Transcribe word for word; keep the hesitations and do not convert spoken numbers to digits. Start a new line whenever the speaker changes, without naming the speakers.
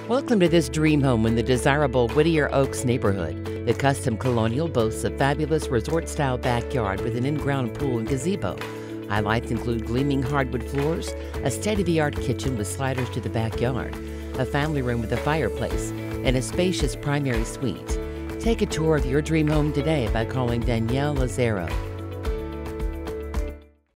Welcome to this dream home in the desirable Whittier Oaks neighborhood. The custom Colonial boasts a fabulous resort-style backyard with an in-ground pool and gazebo. Highlights include gleaming hardwood floors, a state-of-the-art kitchen with sliders to the backyard, a family room with a fireplace, and a spacious primary suite. Take a tour of your dream home today by calling Danielle Lazzaro